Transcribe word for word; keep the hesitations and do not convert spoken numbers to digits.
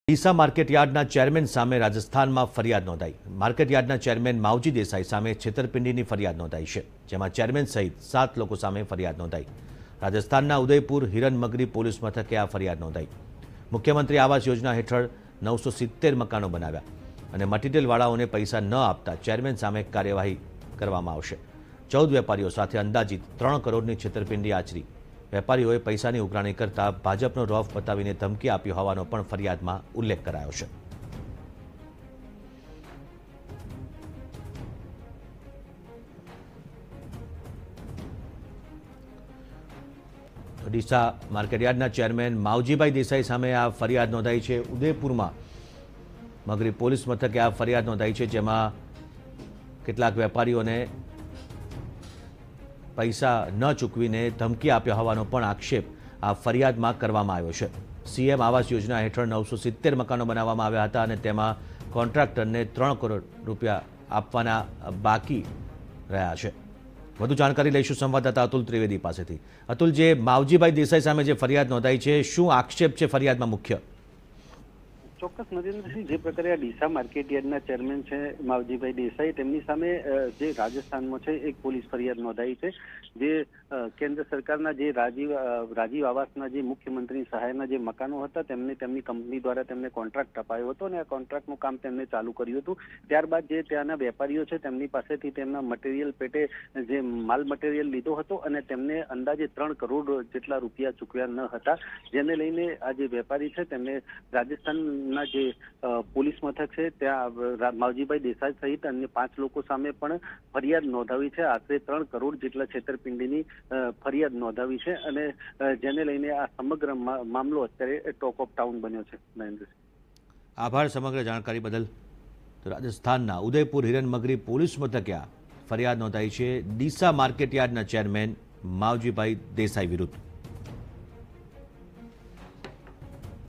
ડીસા માર્કેટયાર્ડના ચેરમેન સામે રાજસ્થાનમાં ફરિયાદ નોંધાઈ। માર્કેટયાર્ડના ચેરમેન માવજી દેસાઈ સામે છેતરપિંડીની ફરિયાદ નોંધાઈ છે, જેમાં ચેરમેન સહિત સાત લોકો સામે ફરિયાદ નોંધાઈ। રાજસ્થાનના ઉદયપુર હિરનમગરી પોલીસ મથકે આ ફરિયાદ નોંધાઈ। મુખ્યમંત્રી આવાસ યોજના હેઠળ નવસો સિત્તેર મકાનો બનાવ્યા અને મટીરિયલવાળાઓને પૈસા ન આપતા ચેરમેન સામે કાર્યવાહી કરવામાં આવશે। ચૌદ વેપારીઓ સાથે અંદાજિત ત્રણ કરોડની છેતરપિંડી આચરી। વેપારીઓએ પૈસાની ઉઘરાણી કરતા ભાજપનો રોફ બતાવીને ધમકી આપી હોવાનો પણ ફરિયાદમાં ઉલ્લેખ કરાયો છે। ડીસા માર્કેટયાર્ડના ચેરમેન માવજીભાઈ દેસાઈ સામે આ ફરિયાદ નોંધાઈ છે। ઉદયપુરમાં મગરી પોલીસ મથકે આ ફરિયાદ નોંધાઈ છે, જેમાં કેટલાક વેપારીઓને પૈસા ન ચૂકવીને ધમકી આપ્યા હોવાનો પણ આક્ષેપ આ ફરિયાદમાં કરવામાં આવ્યો છે। સીએમ આવાસ યોજના હેઠળ નવસો સિત્તેર મકાનો બનાવવામાં આવ્યા હતા અને તેમાં કોન્ટ્રાક્ટરને ત્રણ કરોડ રૂપિયા આપવાના બાકી રહ્યા છે। વધુ જાણકારી લઈશું સંવાદદાતા અતુલ ત્રિવેદી પાસેથી। અતુલ, જે માવજીભાઈ દેસાઈ સામે જે ફરિયાદ નોંધાઈ છે, શું આક્ષેપ છે ફરિયાદમાં મુખ્ય? ચોક્કસ નરેન્દ્રસિંહ, જે પ્રકારે આ ડીસા માર્કેટયાર્ડના ચેરમેન છે માવજીભાઈ દેસાઈ, તેમની સામે જે રાજસ્થાનમાં છે એક પોલીસ ફરિયાદ નોંધાઈ છે, જે કેન્દ્ર સરકારના જે રાજીવ રાજીવ આવાસના જે મુખ્યમંત્રી સહાયના જે મકાનો હતા તેમને તેમની કંપની દ્વારા તેમને કોન્ટ્રાક્ટ અપાયો હતો અને આ કોન્ટ્રાક્ટનું કામ તેમને ચાલુ કર્યું હતું। ત્યારબાદ જે ત્યાંના વેપારીઓ છે તેમની પાસેથી તેમના મટીરિયલ પેટે જે માલ મટીરિયલ લીધો હતો અને તેમને અંદાજે ત્રણ કરોડ જેટલા રૂપિયા ચૂકવ્યા ન હતા, જેને લઈને આ જે વેપારી છે તેમને રાજસ્થાન ના જે પોલીસ મથક છે ત્યાં માવજીભાઈ દેસાઈ સહિત અન્ય પાંચ લોકો સામે પણ ફરિયાદ નોંધાવી છે। આશરે ત્રણ કરોડ જેટલા છેતરપિંડીની ફરિયાદ નોંધાવી છે અને જેને લઈને આ સમગ્ર મામલો અત્યારે ટોક ઓફ ટાઉન બન્યો છે। મહેન્દ્રસિંહ, આભાર સમગ્ર જાણકારી બદલ। તો રાજસ્થાનના ઉદયપુર હિરનમગરી પોલીસ મથકે આ ફરિયાદ નોંધાઈ છે ડીસા માર્કેટયાર્ડના ચેરમેન માવજીભાઈ દેસાઈ વિરુદ્ધ।